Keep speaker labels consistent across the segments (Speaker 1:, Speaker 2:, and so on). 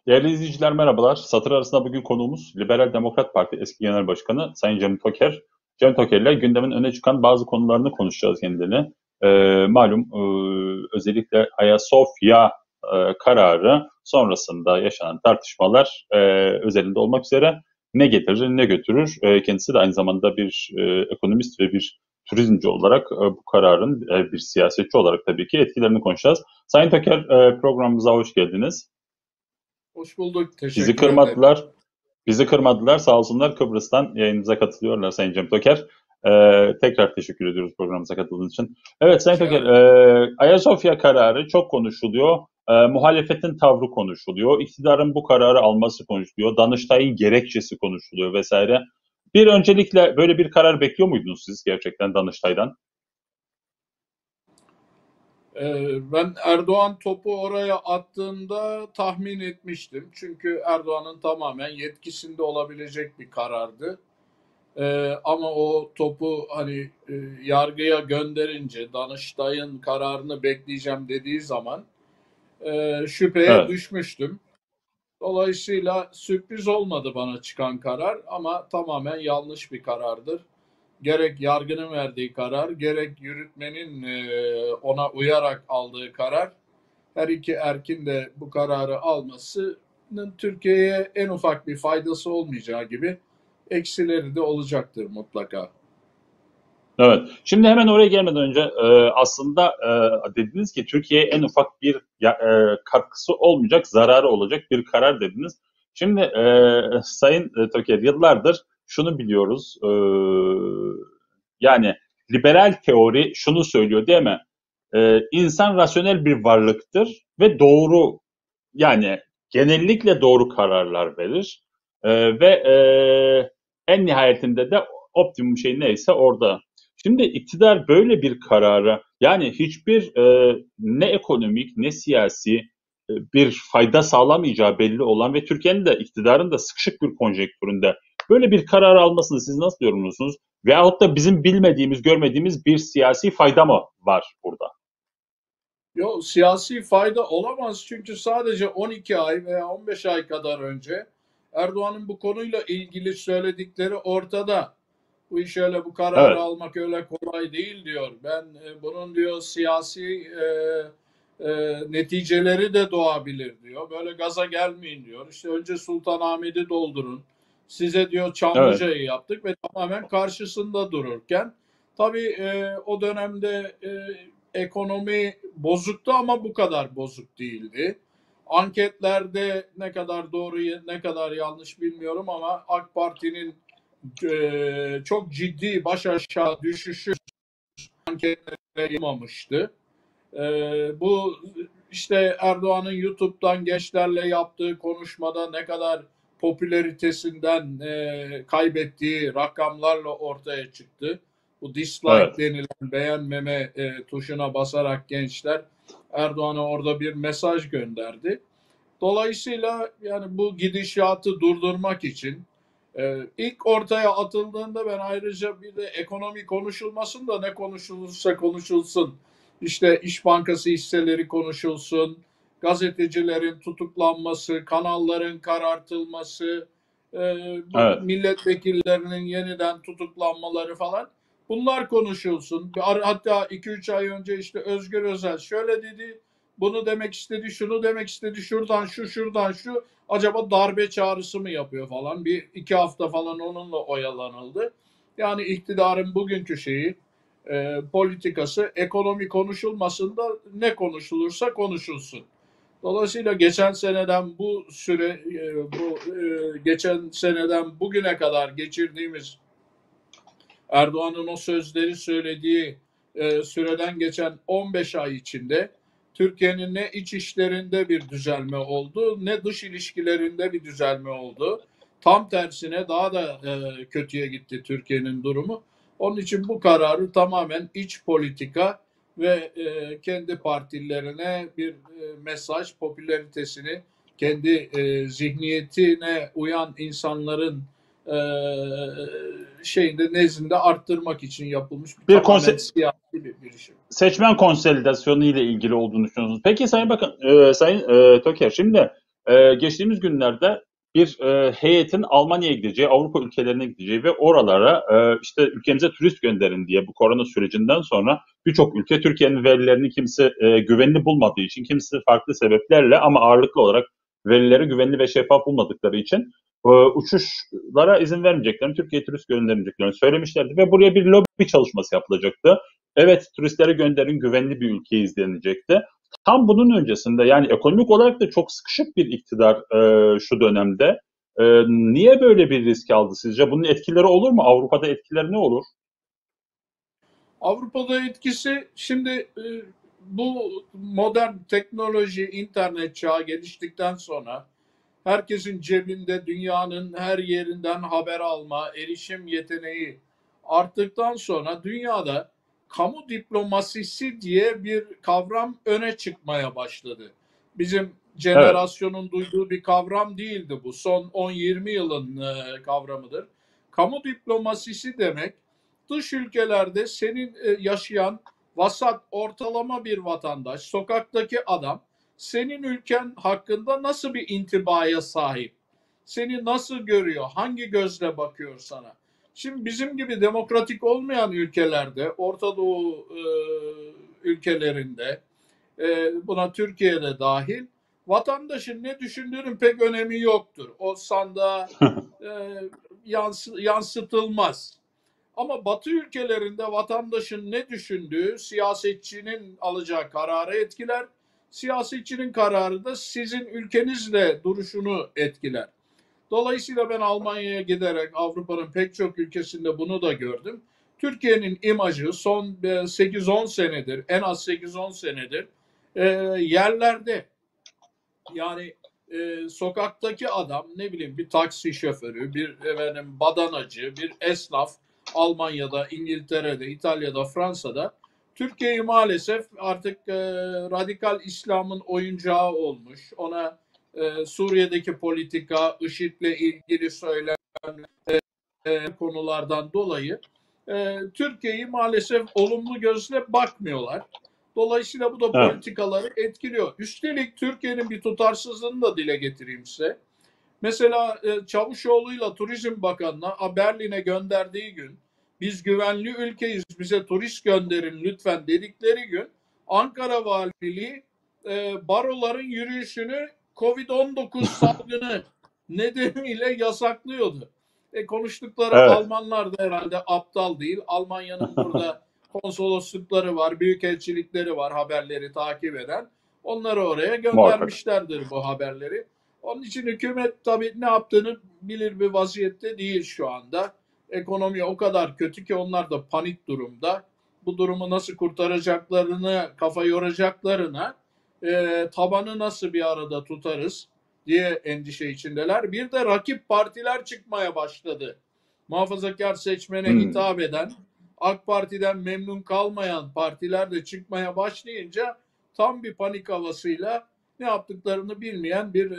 Speaker 1: Değerli izleyiciler merhabalar. Satır arasında bugün konuğumuz Liberal Demokrat Parti eski Genel Başkanı Sayın Cem Toker. Cem Toker ile gündemin öne çıkan bazı konularını konuşacağız kendilerine. Malum özellikle Ayasofya kararı sonrasında yaşanan tartışmalar özelinde olmak üzere ne getirir ne götürür. Kendisi de aynı zamanda bir ekonomist ve bir turizmci olarak bu kararın bir siyasetçi olarak tabii ki etkilerini konuşacağız. Sayın Toker programımıza hoş geldiniz.
Speaker 2: Hoş bulduk.
Speaker 1: Bizi
Speaker 2: Teşekkür ederim.
Speaker 1: kırmadılar. Bizi kırmadılar. Sağ olsunlar Kıbrıs'tan yayınımıza katılıyorlar Sayın Cem Toker. Tekrar teşekkür ediyoruz programımıza katıldığınız için. Evet Sayın
Speaker 2: Rica
Speaker 1: Toker,
Speaker 2: ederim.
Speaker 1: Ayasofya kararı çok konuşuluyor. Muhalefetin tavrı konuşuluyor. İktidarın bu kararı alması konuşuluyor. Danıştay'ın gerekçesi konuşuluyor vesaire. Bir öncelikle böyle bir karar bekliyor muydunuz siz gerçekten Danıştay'dan?
Speaker 2: Ben Erdoğan topu oraya attığında tahmin etmiştim. Çünkü Erdoğan'ın tamamen yetkisinde olabilecek bir karardı. Ama o topu yargıya gönderince Danıştay'ın kararını bekleyeceğim dediği zaman şüpheye
Speaker 1: Evet.
Speaker 2: düşmüştüm. Dolayısıyla sürpriz olmadı bana çıkan karar ama tamamen yanlış bir karardır. Gerek yargının verdiği karar, gerek yürütmenin ona uyarak aldığı karar, her iki erkin de bu kararı almasının Türkiye'ye en ufak bir faydası olmayacağı gibi eksileri de olacaktır mutlaka.
Speaker 1: Evet. Şimdi hemen oraya gelmeden önce aslında dediniz ki Türkiye'ye en ufak bir katkısı olmayacak, zararı olacak bir karar dediniz. Şimdi Sayın Toker yıllardır şunu biliyoruz. Yani liberal teori şunu söylüyor değil mi? İnsan rasyonel bir varlıktır ve doğru yani genellikle doğru kararlar verir. Ve en nihayetinde de optimum şey neyse orada. Şimdi iktidar böyle bir karara yani hiçbir ne ekonomik ne siyasi bir fayda sağlamayacağı belli olan ve Türkiye'nin de iktidarın da sıkışık bir konjonktüründe böyle bir karar almasını siz nasıl yorumluyorsunuz? Veyahut da bizim bilmediğimiz, görmediğimiz bir siyasi fayda mı var burada?
Speaker 2: Yok, siyasi fayda olamaz çünkü sadece 12 ay veya 15 ay kadar önce Erdoğan'ın bu konuyla ilgili söyledikleri ortada. Bu iş öyle, bu kararı
Speaker 1: Evet,
Speaker 2: almak öyle kolay değil diyor. Ben bunun diyor siyasi neticeleri de doğabilir diyor. Böyle gaza gelmeyin diyor. İşte önce Sultanahmet'i doldurun. Size diyor
Speaker 1: evet,
Speaker 2: Çamlıca'yı yaptık ve tamamen karşısında dururken tabii o dönemde ekonomi bozuktu ama bu kadar bozuk değildi. Anketlerde ne kadar doğru ne kadar yanlış bilmiyorum ama AK Parti'nin çok ciddi baş aşağı düşüşü anketlere yayılmamıştı. Bu işte Erdoğan'ın YouTube'dan gençlerle yaptığı konuşmada ne kadar popülaritesinden kaybettiği rakamlarla ortaya çıktı. Bu dislike
Speaker 1: evet.
Speaker 2: denilen beğenmeme tuşuna basarak gençler Erdoğan'a orada bir mesaj gönderdi. Dolayısıyla yani bu gidişatı durdurmak için ilk ortaya atıldığında ben ayrıca bir de ekonomi konuşulmasın da ne konuşulursa konuşulsun. İşte İş Bankası hisseleri konuşulsun, gazetecilerin tutuklanması, kanalların karartılması, e, bu
Speaker 1: Evet.
Speaker 2: milletvekillerinin yeniden tutuklanmaları falan. Bunlar konuşulsun. Hatta 2-3 ay önce işte Özgür Özel şöyle dedi, bunu demek istedi, şunu demek istedi, şuradan şu, şuradan şu. Acaba darbe çağrısı mı yapıyor falan. Bir iki hafta falan onunla oyalanıldı. Yani iktidarın bugünkü şeyi, politikası ekonomi konuşulmasın da ne konuşulursa konuşulsun. Dolayısıyla geçen seneden bu süre, geçen seneden bugüne kadar geçirdiğimiz Erdoğan'ın o sözleri söylediği süreden geçen 15 ay içinde Türkiye'nin ne iç işlerinde bir düzelme oldu ne dış ilişkilerinde bir düzelme oldu. Tam tersine daha da kötüye gitti Türkiye'nin durumu. Onun için bu kararı tamamen iç politika ve kendi partilerine bir mesaj, popülaritesini kendi zihniyetine uyan insanların e, nezdinde arttırmak için yapılmış bir
Speaker 1: Bir
Speaker 2: tamamen siyasi bir girişim.
Speaker 1: seçmen konsolidasyonu ile ilgili olduğunu düşünüyorsunuz. Peki Sayın Bakın, Sayın Toker, şimdi Geçtiğimiz günlerde bir heyetin Almanya'ya gideceği, Avrupa ülkelerine gideceği ve oralara işte ülkemize turist gönderin diye bu korona sürecinden sonra birçok ülke Türkiye'nin verilerini kimse güvenli bulmadığı için, kimse farklı sebeplerle ama ağırlıklı olarak verileri güvenli ve şeffaf bulmadıkları için uçuşlara izin vermeyeceklerini, Türkiye'ye turist göndermeyeceklerini söylemişlerdi ve buraya bir lobi çalışması yapılacaktı. Evet, turistleri gönderin, güvenli bir ülke izlenecekti. Tam bunun öncesinde yani ekonomik olarak da çok sıkışık bir iktidar şu dönemde. Niye böyle bir risk aldı sizce? Bunun etkileri olur mu? Avrupa'da etkileri ne olur?
Speaker 2: Avrupa'da etkisi şimdi bu modern teknoloji, internet çağı geliştikten sonra herkesin cebinde dünyanın her yerinden haber alma, erişim yeteneği arttıktan sonra dünyada kamu diplomasisi diye bir kavram öne çıkmaya başladı. Bizim
Speaker 1: Evet.
Speaker 2: jenerasyonun duyduğu bir kavram değildi bu. Son 10-20 yılın kavramıdır. Kamu diplomasisi demek dış ülkelerde senin yaşayan vasat ortalama bir vatandaş, sokaktaki adam senin ülken hakkında nasıl bir intibaya sahip? Seni nasıl görüyor? Hangi gözle bakıyor sana? Şimdi bizim gibi demokratik olmayan ülkelerde, Orta Doğu ülkelerinde, buna Türkiye'de dahil, vatandaşın ne düşündüğünün pek önemi yoktur. O sandığa e, yansıtılmaz. Ama Batı ülkelerinde vatandaşın ne düşündüğü siyasetçinin alacağı kararı etkiler. Siyasetçinin kararı da sizin ülkenizle duruşunu etkiler. Dolayısıyla ben Almanya'ya giderek Avrupa'nın pek çok ülkesinde bunu da gördüm. Türkiye'nin imajı son 8-10 senedir, en az 8-10 senedir yerlerde. Yani sokaktaki adam, ne bileyim, bir taksi şoförü, bir efendim badanacı, bir esnaf Almanya'da, İngiltere'de, İtalya'da, Fransa'da Türkiye'yi maalesef artık radikal İslam'ın oyuncağı olmuş. Ona Suriye'deki politika, IŞİD'le ilgili söylenen konulardan dolayı Türkiye'yi maalesef olumlu gözle bakmıyorlar. Dolayısıyla bu da
Speaker 1: Evet.
Speaker 2: politikaları etkiliyor. Üstelik Türkiye'nin bir tutarsızlığını da dile getireyim size. Mesela Çavuşoğlu'yla Turizm Bakanı'na Berlin'e gönderdiği gün, biz güvenli ülkeyiz, bize turist gönderin lütfen dedikleri gün, Ankara Valiliği baroların yürüyüşünü Covid-19 salgını nedeniyle yasaklıyordu. Konuştukları
Speaker 1: Evet.
Speaker 2: Almanlar da herhalde aptal değil. Almanya'nın burada konsoloslukları var, büyükelçilikleri var, haberleri takip eden. Onları oraya
Speaker 1: Muhakkak.
Speaker 2: göndermişlerdir bu haberleri. Onun için hükümet tabii ne yaptığını bilir bir vaziyette değil şu anda. Ekonomi o kadar kötü ki onlar da panik durumda. Bu durumu nasıl kurtaracaklarını, kafa yoracaklarına, tabanı nasıl bir arada tutarız diye endişe içindeler. Bir de rakip partiler çıkmaya başladı. Muhafazakar seçmene
Speaker 1: Hmm.
Speaker 2: hitap eden, AK Parti'den memnun kalmayan partiler de çıkmaya başlayınca tam bir panik havasıyla ne yaptıklarını bilmeyen bir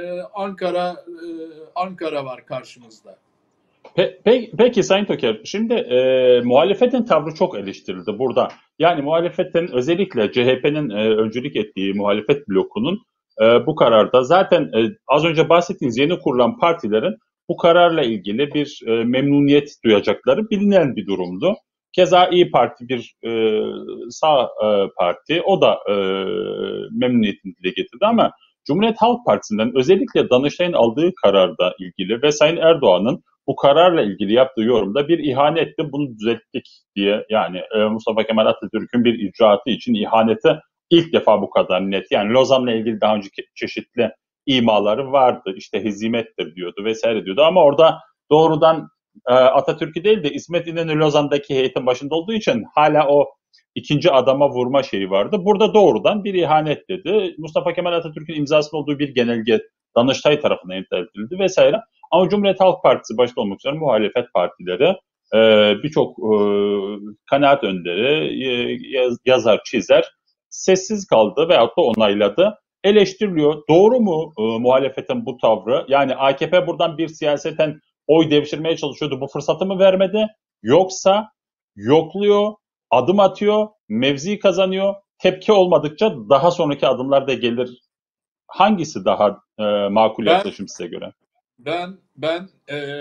Speaker 2: Ankara var karşımızda.
Speaker 1: Peki Sayın Toker, şimdi muhalefetin tavrı çok eleştirildi burada. Yani muhalefetin özellikle CHP'nin öncülük ettiği muhalefet blokunun bu kararda zaten az önce bahsettiğiniz yeni kurulan partilerin bu kararla ilgili bir memnuniyet duyacakları bilinen bir durumdu. Keza İyi Parti bir sağ parti, o da memnuniyetini dile getirdi ama Cumhuriyet Halk Partisi'nden özellikle Danıştay'ın aldığı kararda ilgili ve Sayın Erdoğan'ın bu kararla ilgili yaptığı yorumda bir ihanetti, bunu düzelttik diye. Yani Mustafa Kemal Atatürk'ün bir icraatı için ihaneti ilk defa bu kadar net. Yani Lozan'la ilgili daha önce çeşitli imaları vardı. İşte hezimettir diyordu vesaire diyordu ama orada doğrudan Atatürk'ü değil de İsmet İnönü Lozan'daki heyetin başında olduğu için hala o ikinci adama vurma şeyi vardı. Burada doğrudan bir ihanet dedi. Mustafa Kemal Atatürk'ün imzasının olduğu bir genelge Danıştay tarafından iptal edildi vesaire. Ama Cumhuriyet Halk Partisi başta olmak üzere muhalefet partileri birçok kanaat önderi, yazar, çizer sessiz kaldı veyahut da onayladı. Eleştiriliyor. Doğru mu muhalefetin bu tavrı? Yani AKP buradan bir siyaseten oy devşirmeye çalışıyordu. Bu fırsatı mı vermedi? Yoksa yokluyor, adım atıyor, mevzi kazanıyor. Tepki olmadıkça daha sonraki adımlar da gelir hangisi daha makul
Speaker 2: Ben
Speaker 1: yaklaşım size göre?
Speaker 2: ben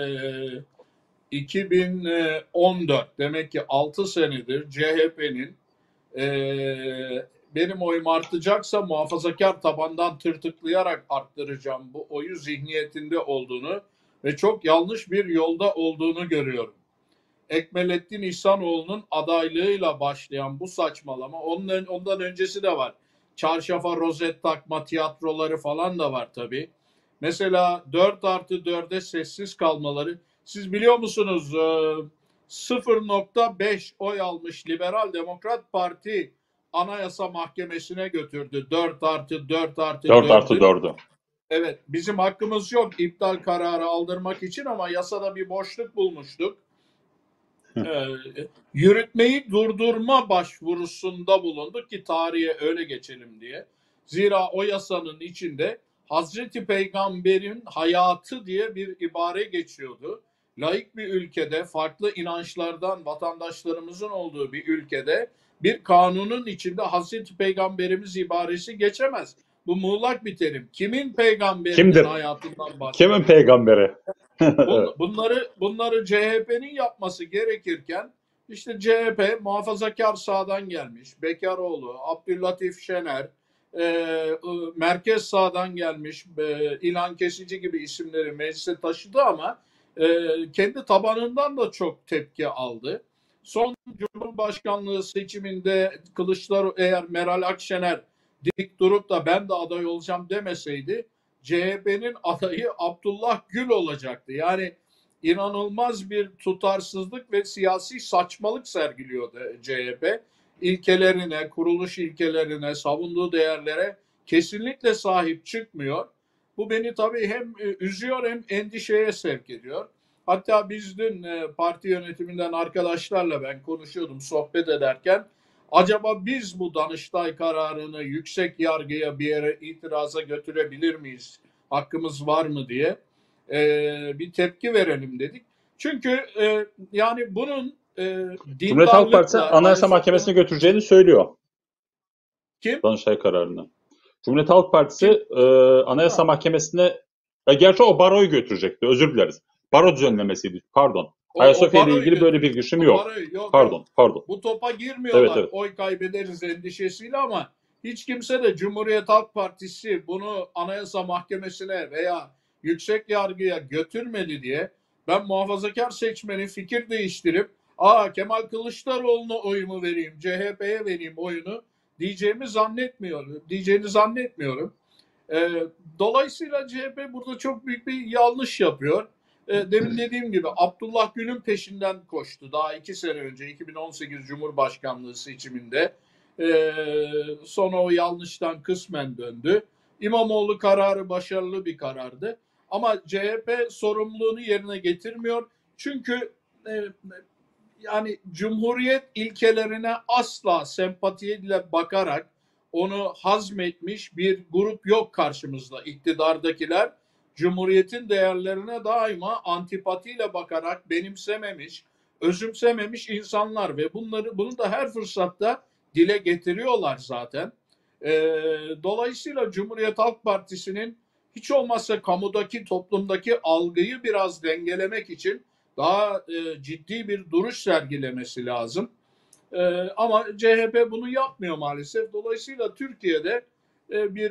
Speaker 2: 2014, demek ki 6 senedir CHP'nin benim oyum artacaksa muhafazakar tabandan tırtıklayarak arttıracağım bu oyu zihniyetinde olduğunu ve çok yanlış bir yolda olduğunu görüyorum. Ekmelettin İhsanoğlu'nun adaylığıyla başlayan bu saçmalama, ondan öncesi de var. Çarşafa rozet takma tiyatroları falan da var tabii. Mesela 4+4'e sessiz kalmaları. Siz biliyor musunuz 0,5 oy almış Liberal Demokrat Parti Anayasa Mahkemesi'ne götürdü.
Speaker 1: 4 artı
Speaker 2: 4+4'ü.
Speaker 1: 4'ü.
Speaker 2: Evet, bizim hakkımız yok iptal kararı aldırmak için ama yasada bir boşluk bulmuştuk. e, Yürütmeyi durdurma başvurusunda bulunduk ki tarihe öyle geçelim diye. Zira o yasanın içinde Hazreti Peygamber'in hayatı diye bir ibare geçiyordu. Laik bir ülkede, farklı inançlardan vatandaşlarımızın olduğu bir ülkede bir kanunun içinde Hazreti Peygamberimiz ibaresi geçemez. Bu muğlak bir terim. Kimin peygamberinin
Speaker 1: Kimdir?
Speaker 2: hayatından
Speaker 1: Kimin
Speaker 2: bahsediyorsun?
Speaker 1: peygamberi? Evet.
Speaker 2: Bunları CHP'nin yapması gerekirken işte CHP muhafazakar sağdan gelmiş. Bekaroğlu, Abdüllatif Şener, merkez sağdan gelmiş İlhan Kesici gibi isimleri meclise taşıdı ama kendi tabanından da çok tepki aldı. Son Cumhurbaşkanlığı seçiminde Kılıçdaroğlu, eğer Meral Akşener dik durup da ben de aday olacağım demeseydi CHP'nin adayı Abdullah Gül olacaktı. Yani inanılmaz bir tutarsızlık ve siyasi saçmalık sergiliyordu CHP. İlkelerine, kuruluş ilkelerine, savunduğu değerlere kesinlikle sahip çıkmıyor. Bu beni tabii hem üzüyor hem endişeye sevk ediyor. Hatta biz dün parti yönetiminden arkadaşlarla ben konuşuyordum sohbet ederken, acaba biz bu Danıştay kararını yüksek yargıya bir yere itiraza götürebilir miyiz? Hakkımız var mı diye bir tepki verelim dedik. Çünkü yani bunun
Speaker 1: Cumhuriyet Halk Partisi
Speaker 2: dindarlıkla
Speaker 1: Anayasa Mahkemesi'ne götüreceğini söylüyor
Speaker 2: kim?
Speaker 1: Danıştay kararını. Cumhuriyet Halk Partisi
Speaker 2: Kim?
Speaker 1: Anayasa
Speaker 2: Ha,
Speaker 1: Mahkemesi'ne gerçi o baroyu götürecekti. Özür dileriz. Baro düzenlemesiydi. Pardon.
Speaker 2: o
Speaker 1: Ayasofya ile
Speaker 2: baroyu
Speaker 1: ilgili böyle bir
Speaker 2: götürecek.
Speaker 1: girişim
Speaker 2: O
Speaker 1: yok.
Speaker 2: baroyu yok.
Speaker 1: Pardon.
Speaker 2: Bu topa
Speaker 1: Evet,
Speaker 2: girmiyorlar
Speaker 1: evet.
Speaker 2: oy kaybederiz endişesiyle ama hiç kimse de Cumhuriyet Halk Partisi bunu Anayasa Mahkemesi'ne veya yüksek yargıya götürmedi diye ben muhafazakar seçmenin fikir değiştirip Kemal Kılıçdaroğlu'na oyumu vereyim, CHP'ye vereyim oyunu diyeceğini zannetmiyorum. Dolayısıyla CHP burada çok büyük bir yanlış yapıyor. Demin dediğim gibi Abdullah Gül'ün peşinden koştu. Daha 2 sene önce 2018 Cumhurbaşkanlığı seçiminde. Sonra o yanlıştan kısmen döndü. İmamoğlu kararı başarılı bir karardı. Ama CHP sorumluluğunu yerine getirmiyor. Çünkü yani Cumhuriyet ilkelerine asla sempatiyle bakarak onu hazmetmiş bir grup yok karşımızda. İktidardakiler Cumhuriyet'in değerlerine daima antipatiyle bakarak benimsememiş, özümsememiş insanlar ve bunu da her fırsatta dile getiriyorlar zaten. Dolayısıyla Cumhuriyet Halk Partisi'nin hiç olmazsa kamudaki, toplumdaki algıyı biraz dengelemek için daha ciddi bir duruş sergilemesi lazım. Ama CHP bunu yapmıyor maalesef. Dolayısıyla Türkiye'de bir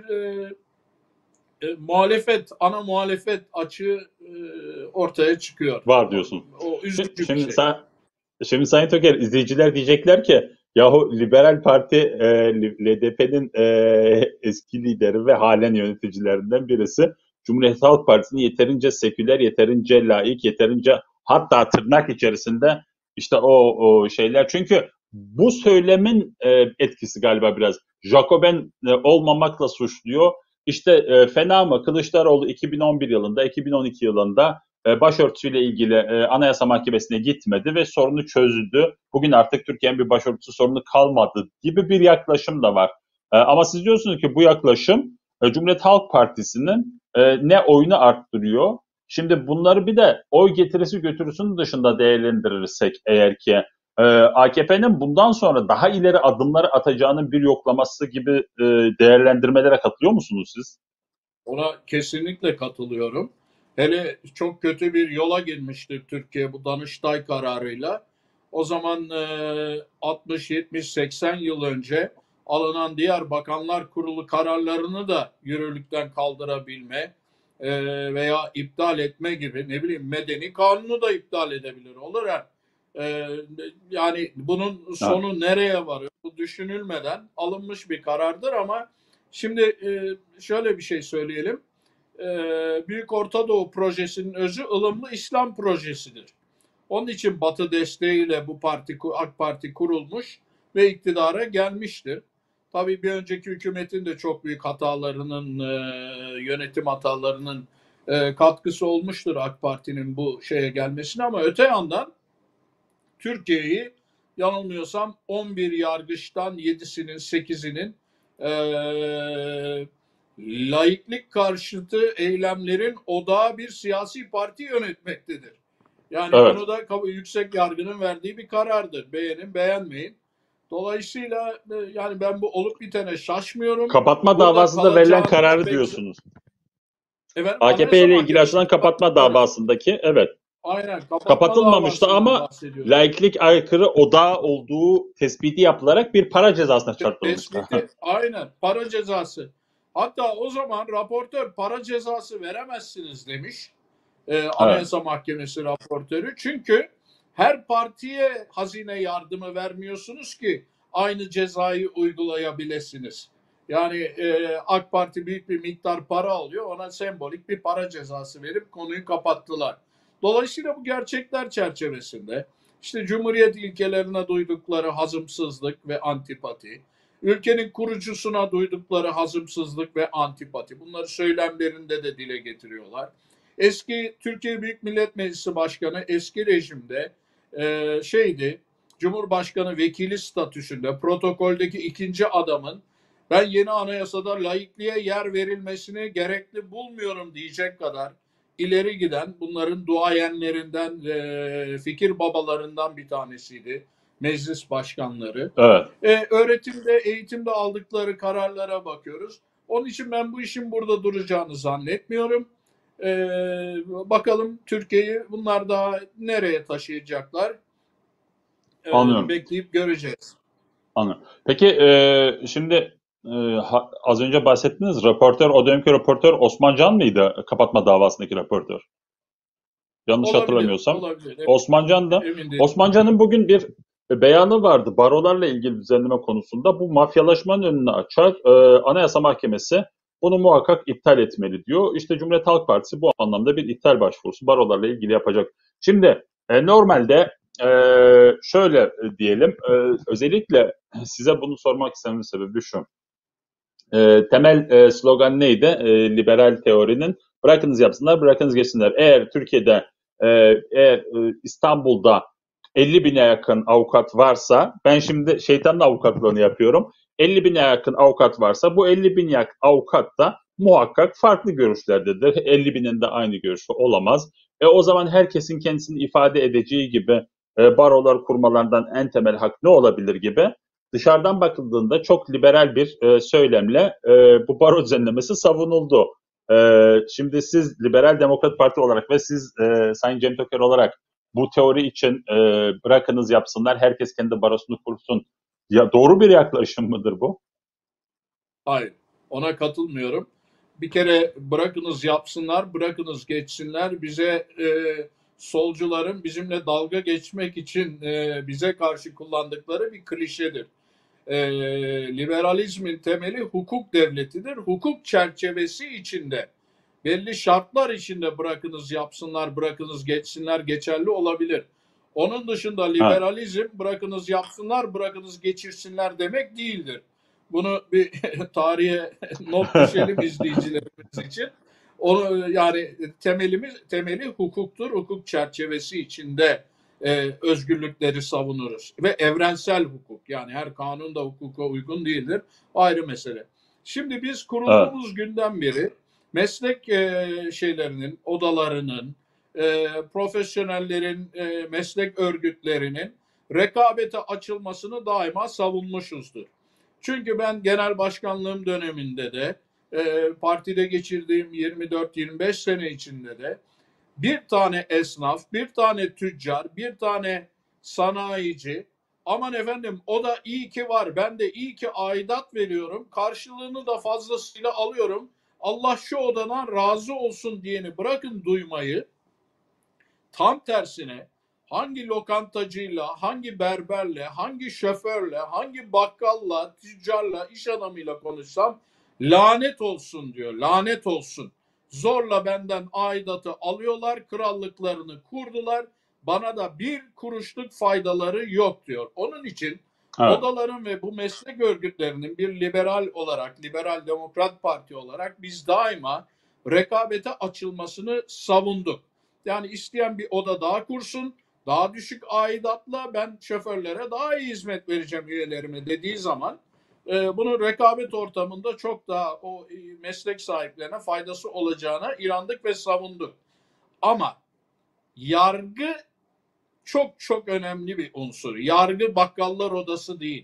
Speaker 2: muhalefet, ana muhalefet açığı ortaya çıkıyor.
Speaker 1: Var diyorsun.
Speaker 2: O üzücü bir
Speaker 1: Şimdi
Speaker 2: şey.
Speaker 1: Şimdi Sayın Toker, izleyiciler diyecekler ki yahu Liberal Parti LDP'nin eski lideri ve halen yöneticilerinden birisi Cumhuriyet Halk Partisi'ni yeterince seküler, yeterince laik, yeterince hatta tırnak içerisinde işte o şeyler. Çünkü bu söylemin etkisi galiba biraz Jacoben olmamakla suçluyor. İşte fena mı Kılıçdaroğlu 2011 yılında, 2012 yılında başörtüsüyle ilgili Anayasa Mahkemesi'ne gitmedi ve sorunu çözdü. Bugün artık Türkiye'nin bir başörtüsü sorunu kalmadı gibi bir yaklaşım da var. Ama siz diyorsunuz ki bu yaklaşım Cumhuriyet Halk Partisi'nin ne oyunu arttırıyor. Şimdi bunları bir de oy getirisi götürüsünün dışında değerlendirirsek eğer ki AKP'nin bundan sonra daha ileri adımları atacağının bir yoklaması gibi değerlendirmelere katılıyor musunuz siz?
Speaker 2: Ona kesinlikle katılıyorum. Hele çok kötü bir yola girmiştir Türkiye bu Danıştay kararıyla. O zaman 60, 70, 80 yıl önce alınan diğer bakanlar kurulu kararlarını da yürürlükten kaldırabilme veya iptal etme gibi, ne bileyim, medeni kanunu da iptal edebilir olur ya. E, Yani bunun
Speaker 1: Evet.
Speaker 2: sonu nereye varıyor? Bu düşünülmeden alınmış bir karardır ama şimdi şöyle bir şey söyleyelim. Büyük Orta Doğu Projesi'nin özü ılımlı İslam projesidir. Onun için Batı desteğiyle bu parti, AK Parti kurulmuş ve iktidara gelmiştir. Tabii bir önceki hükümetin de çok büyük hatalarının, yönetim hatalarının katkısı olmuştur AK Parti'nin bu şeye gelmesine, ama öte yandan Türkiye'yi yanılmıyorsam 11 yargıçtan 7'sinin 8'inin laiklik karşıtı eylemlerin odağı bir siyasi parti yönetmektedir. Yani
Speaker 1: Evet.
Speaker 2: bunu da yüksek yargının verdiği bir karardır. Beğenin beğenmeyin. Dolayısıyla yani ben bu olup bitene şaşmıyorum.
Speaker 1: Kapatma
Speaker 2: Burada
Speaker 1: davasında verilen
Speaker 2: kalacağını da
Speaker 1: kararı
Speaker 2: pek...
Speaker 1: diyorsunuz.
Speaker 2: Efendim,
Speaker 1: AKP
Speaker 2: Anayasa
Speaker 1: ile ilgili
Speaker 2: Mahkemesi'nin
Speaker 1: açılan kapatma
Speaker 2: kararı.
Speaker 1: davasındaki, evet,
Speaker 2: Aynen, kapatma
Speaker 1: kapatılmamıştı
Speaker 2: davasından
Speaker 1: ama
Speaker 2: bahsediyorum.
Speaker 1: laiklik aykırı odağı olduğu tespiti yapılarak bir para cezasına çarptırılmıştı.
Speaker 2: Tespiti aynen, para cezası. Hatta o zaman raportör para cezası veremezsiniz demiş.
Speaker 1: Evet.
Speaker 2: Anayasa Mahkemesi raportörü. Çünkü her partiye hazine yardımı vermiyorsunuz ki aynı cezayı uygulayabilirsiniz. Yani AK Parti büyük bir miktar para alıyor, ona sembolik bir para cezası verip konuyu kapattılar. Dolayısıyla bu gerçekler çerçevesinde işte Cumhuriyet ilkelerine duydukları hazımsızlık ve antipati, ülkenin kurucusuna duydukları hazımsızlık ve antipati, bunları söylemlerinde de dile getiriyorlar. Eski Türkiye Büyük Millet Meclisi Başkanı eski rejimde şeydi, Cumhurbaşkanı vekili statüsünde protokoldeki ikinci adamın ben yeni anayasada laikliğe yer verilmesini gerekli bulmuyorum diyecek kadar ileri giden, bunların duayenlerinden, fikir babalarından bir tanesiydi meclis başkanları.
Speaker 1: Evet.
Speaker 2: Öğretimde, eğitimde aldıkları kararlara bakıyoruz. Onun için ben bu işin burada duracağını zannetmiyorum. Bakalım Türkiye'yi bunlar daha nereye taşıyacaklar?
Speaker 1: Anlıyorum.
Speaker 2: Bekleyip göreceğiz.
Speaker 1: Anlıyorum. Peki şimdi az önce bahsettiniz, raportör, o dönemki raportör Osman Can mıydı, kapatma davasındaki raportör? Yanlış
Speaker 2: Olabilir,
Speaker 1: hatırlamıyorsam.
Speaker 2: olabilir.
Speaker 1: Osman Can da.
Speaker 2: Emin değilim.
Speaker 1: Osman Can'ın bugün bir beyanı vardı barolarla ilgili düzenleme konusunda. Bu mafyalaşmanın önünü açar. Anayasa Mahkemesi bunu muhakkak iptal etmeli diyor. İşte Cumhuriyet Halk Partisi bu anlamda bir iptal başvurusu barolarla ilgili yapacak. Şimdi normalde şöyle diyelim, özellikle size bunu sormak istememin sebebi şu. Temel slogan neydi? Liberal teorinin bırakınız yapsınlar, bırakınız geçsinler. Eğer Türkiye'de, eğer İstanbul'da 50 bine yakın avukat varsa, ben şimdi şeytanın avukatlığını yapıyorum. 50 bine yakın avukat varsa bu 50 bin avukat da muhakkak farklı görüşlerdedir. 50 binin de aynı görüşü olamaz. O zaman herkesin kendisini ifade edeceği gibi barolar kurmalarından en temel hak ne olabilir gibi dışarıdan bakıldığında çok liberal bir söylemle bu baro düzenlemesi savunuldu. Şimdi siz Liberal Demokrat Parti olarak ve siz Sayın Cem Toker olarak bu teori için bırakınız yapsınlar, herkes kendi barosunu kursun. Ya doğru bir yaklaşım mıdır bu?
Speaker 2: Hayır, ona katılmıyorum. Bir kere bırakınız yapsınlar, bırakınız geçsinler. Bize solcuların bizimle dalga geçmek için bize karşı kullandıkları bir klişedir. Liberalizmin temeli hukuk devletidir. Hukuk çerçevesi içinde, belli şartlar içinde bırakınız yapsınlar, bırakınız geçsinler geçerli olabilir. Onun dışında
Speaker 1: Ha,
Speaker 2: liberalizm bırakınız yapsınlar, bırakınız geçirsinler demek değildir. Bunu bir tarihe not düşelim izleyicilerimiz için. Onu yani temeli hukuktur. Hukuk çerçevesi içinde özgürlükleri savunuruz ve evrensel hukuk, yani her kanun da hukuka uygun değildir, ayrı mesele. Şimdi biz
Speaker 1: evet,
Speaker 2: kurulduğumuz günden beri meslek şeylerinin, odalarının, profesyonellerin, meslek örgütlerinin rekabete açılmasını daima savunmuşuzdur. Çünkü ben genel başkanlığım döneminde de Partide geçirdiğim 24-25 sene içinde de bir tane esnaf, bir tane tüccar, bir tane sanayici, aman efendim o da iyi ki var, ben de iyi ki aidat veriyorum, karşılığını da fazlasıyla alıyorum, Allah şu odadan razı olsun diyeni bırakın duymayı. Tam tersine hangi lokantacıyla, hangi berberle, hangi şoförle, hangi bakkalla, tüccarla, iş adamıyla konuşsam lanet olsun diyor. Lanet olsun. Zorla benden aidatı alıyorlar, krallıklarını kurdular. Bana da bir kuruşluk faydaları yok diyor. Onun için
Speaker 1: Evet.
Speaker 2: odaların ve bu meslek örgütlerinin bir liberal olarak, Liberal Demokrat Parti olarak biz daima rekabete açılmasını savunduk. Yani isteyen bir oda daha kursun, daha düşük aidatla ben şoförlere daha iyi hizmet vereceğim üyelerime dediği zaman bunun rekabet ortamında çok daha o meslek sahiplerine faydası olacağına inandık ve savunduk. Ama yargı çok çok önemli bir unsur. Yargı bakkallar odası değil.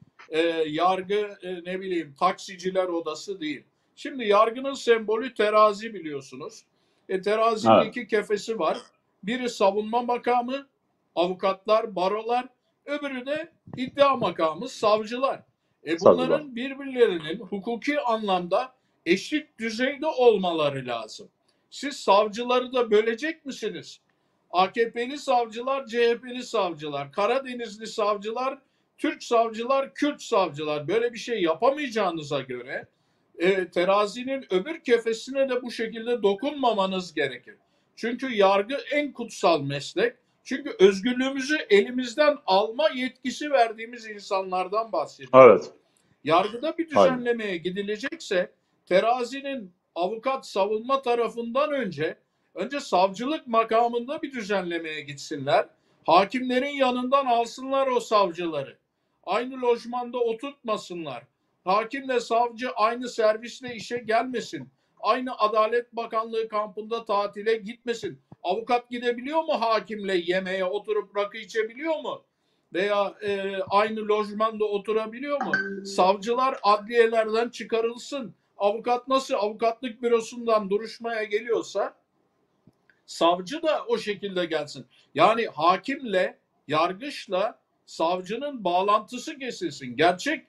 Speaker 2: Yargı ne bileyim taksiciler odası değil. Şimdi yargının sembolü terazi biliyorsunuz. Terazinin
Speaker 1: Evet.
Speaker 2: iki kefesi var. Biri savunma makamı, avukatlar, barolar. Öbürü de iddia makamı, savcılar.
Speaker 1: Savcılar.
Speaker 2: Bunların birbirlerinin hukuki anlamda eşit düzeyde olmaları lazım. Siz savcıları da bölecek misiniz? AKP'li savcılar, CHP'li savcılar, Karadenizli savcılar, Türk savcılar, Kürt savcılar, böyle bir şey yapamayacağınıza göre terazinin öbür kefesine de bu şekilde dokunmamanız gerekir. Çünkü yargı en kutsal meslek. Çünkü özgürlüğümüzü elimizden alma yetkisi verdiğimiz insanlardan bahsediyoruz.
Speaker 1: Evet.
Speaker 2: Yargıda bir
Speaker 1: Aynen.
Speaker 2: düzenlemeye gidilecekse terazinin avukat savunma tarafından önce savcılık makamında bir düzenlemeye gitsinler. Hakimlerin yanından alsınlar o savcıları. Aynı lojmanda oturtmasınlar. Hakimle savcı aynı servisle işe gelmesin. Aynı Adalet Bakanlığı kampında tatile gitmesin. Avukat gidebiliyor mu hakimle yemeğe oturup rakı içebiliyor mu? Veya aynı lojmanda oturabiliyor mu? Savcılar adliyelerden çıkarılsın. Avukat nasıl avukatlık bürosundan duruşmaya geliyorsa savcı da o şekilde gelsin. Yani hakimle, yargıçla savcının bağlantısı kesilsin. Gerçek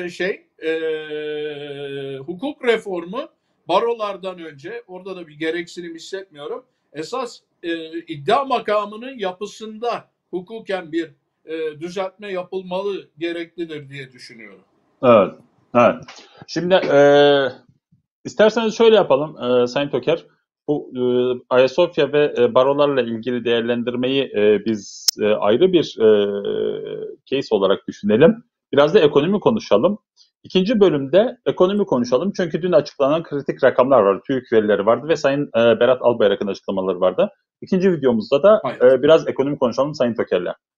Speaker 2: hukuk reformu barolardan önce, orada da bir gereksinim hissetmiyorum. Esas iddia makamının yapısında hukuken bir düzeltme yapılmalı, gereklidir diye düşünüyorum.
Speaker 1: Evet. Evet. Şimdi isterseniz şöyle yapalım Sayın Toker. Bu Ayasofya ve barolarla ilgili değerlendirmeyi biz ayrı bir case olarak düşünelim. Biraz da ekonomi konuşalım. İkinci bölümde ekonomi konuşalım. Çünkü dün açıklanan kritik rakamlar var. TÜİK verileri vardı ve Sayın Berat Albayrak'ın açıklamaları vardı. İkinci videomuzda da
Speaker 2: Hayır.
Speaker 1: biraz ekonomi konuşalım Sayın Toker'le.